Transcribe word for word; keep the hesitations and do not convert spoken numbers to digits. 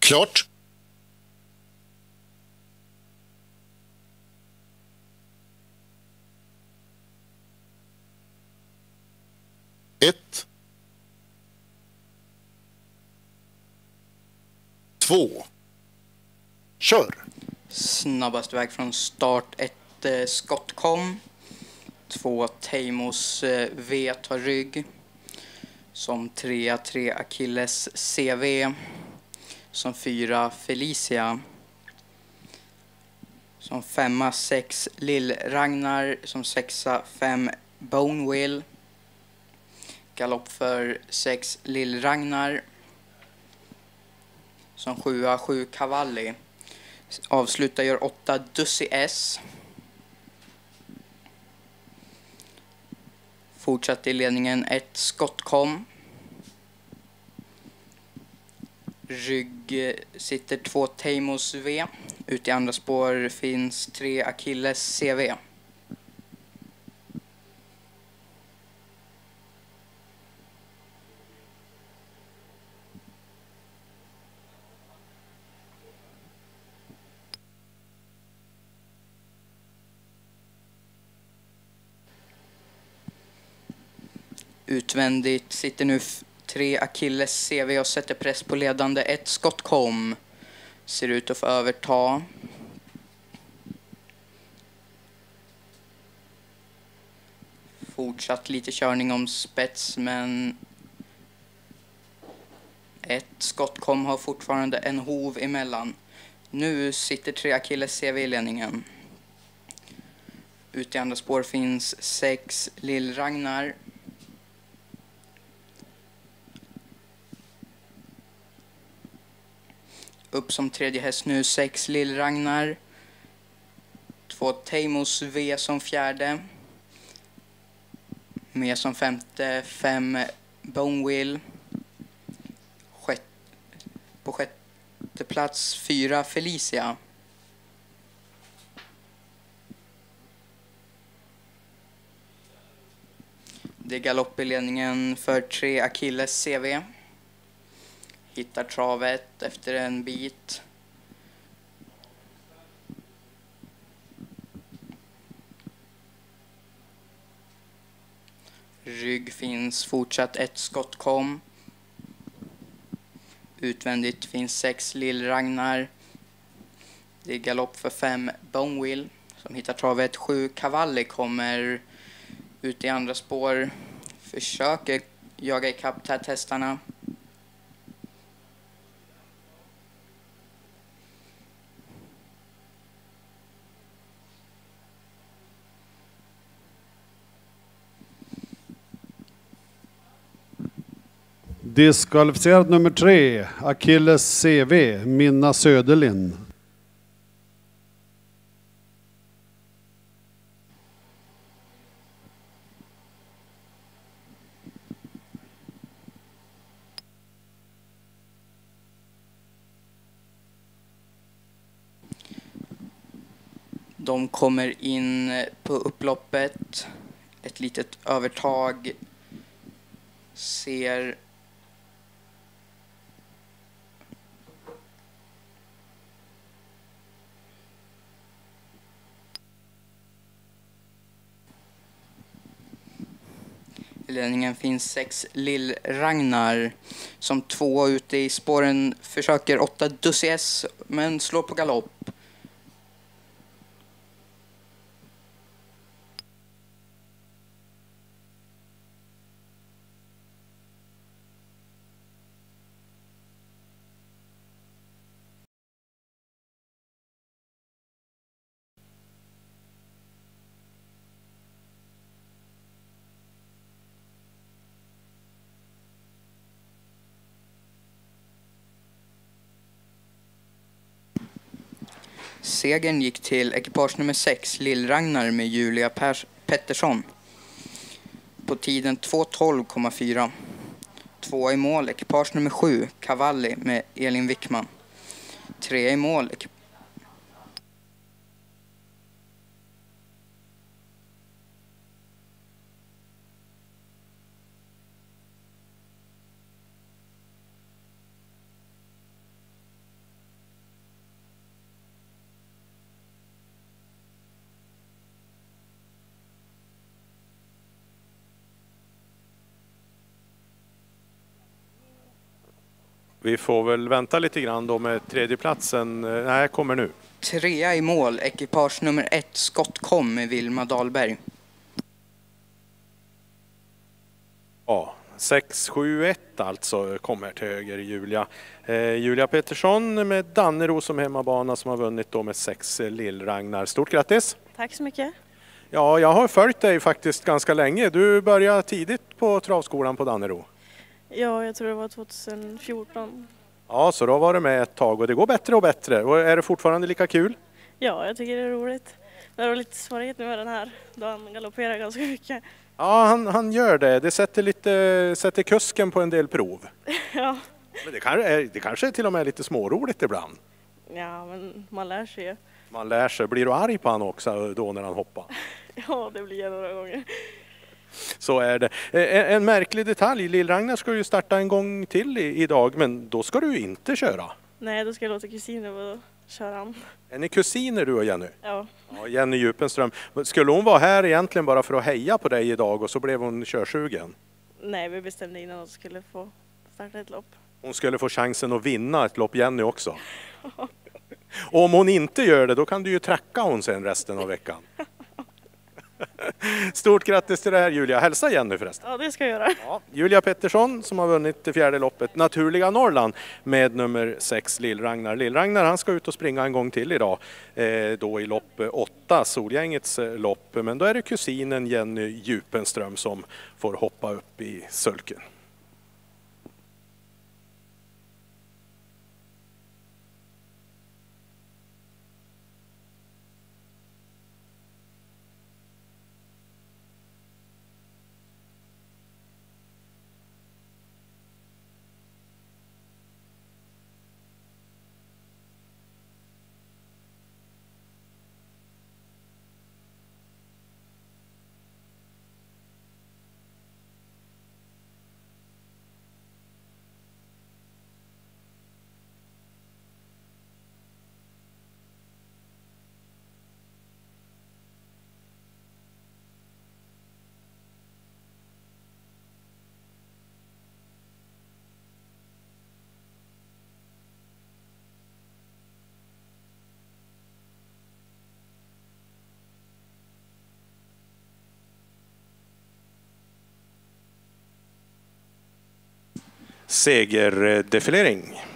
Klart. Ett. Två. Kör. Snabbast väg från start ett eh, Scott kom. Två Teimos eh, V tar rygg. Som trea tre Achilles C V. Som fyra Felicia. Som femma sex Lill Ragnar. Som sexa fem Bonewill. Galopp för sex Lill Ragnar. Som sjua sju Cavalli. Avslutar gör åtta Dussi S. Fortsatt i ledningen ett Scott kom. Rygg sitter två Teimos V. Ut i andra spår finns tre Achilles C V. Utvändigt sitter nu tre Achilles C V och sätter press på ledande. Ett Scott kom. Ser ut att få överta. Fortsatt lite körning om spets, men ett Scott kom har fortfarande en hov emellan. Nu sitter tre Achilles C V i ledningen. Ut i andra spår finns sex Lill Ragnar. Upp som tredje häst nu sex Lill Ragnar. Två Teimos V som fjärde. Med som femte fem Bonewill. Sjätte, på sjätte plats fyra Felicia. Det är galopp i ledningen för tre Achilles C V. Hittar travet efter en bit. Rygg finns fortsatt ett Scott kom. Utvändigt finns sex Lill Ragnar. Det är galopp för fem Bonewill som hittar travet. Sju Cavalli kommer ut i andra spår. Försöker jaga ikapp här testarna. Diskvalificerad nummer tre, Achilles C V, Minna Söderlind. De kommer in på upploppet. Ett litet övertag. Ser i ledningen finns sex Lill Ragnar som två ute i spåren försöker åtta Dussi S men slår på galopp. Segern gick till ekipage nummer sex, Lill Ragnar med Julia Pers- Pettersson. På tiden två tolv komma fyra. Två i mål, ekipage nummer sju, Cavalli med Elin Wickman. Tre i mål, ekip- Vi får väl vänta lite grann då med tredjeplatsen. Nej, kommer nu. Trea i mål, ekipage nummer ett, Skottkom med Vilma Dahlberg. Ja, sex sju ett alltså kommer till höger Julia. Eh, Julia Pettersson med Dannero som hemmabana som har vunnit då med sex Lill-Ragnar. Stort grattis! Tack så mycket. Ja, jag har följt dig faktiskt ganska länge. Du började tidigt på travskolan på Dannero. Ja, jag tror det var tjugohundrafjorton. Ja, så då var det med ett tag och det går bättre och bättre. Och är det fortfarande lika kul? Ja, jag tycker det är roligt. Det var lite svårighet nu med den här, då han galopperar ganska mycket. Ja, han, han gör det. Det sätter, lite, sätter kusken på en del prov. Ja. Men det, kan, det kanske är till och med lite småroligt ibland. Ja, men man lär sig ju. Man lär sig. Blir du arg på han också då när han hoppar? Ja, det blir jag några gånger. Så är det. En, en märklig detalj. Lill-Ragnar ska ju starta en gång till i, idag, men då ska du inte köra. Nej, då ska jag låta kusinen vara köra han. Är ni kusiner du och Jenny? Ja. Ja, Jenny Djupenström. Skulle hon vara här egentligen bara för att heja på dig idag och så blev hon körsugen? Nej, vi bestämde innan att hon skulle få starta ett lopp. Hon skulle få chansen att vinna ett lopp, Jenny också. Och om hon inte gör det, då kan du ju tracka hon sen resten av veckan. Stort grattis till det här Julia. Hälsa Jenny förresten. Ja, det ska jag göra. Ja, Julia Pettersson som har vunnit det fjärde loppet, Naturliga Norrland, med nummer sex Lill-Ragnar. Lill-Ragnar han ska ut och springa en gång till idag, eh, då i lopp åtta, Solgängets eh, lopp. Men då är det kusinen Jenny Djupenström som får hoppa upp i sulken. Segerdefilering.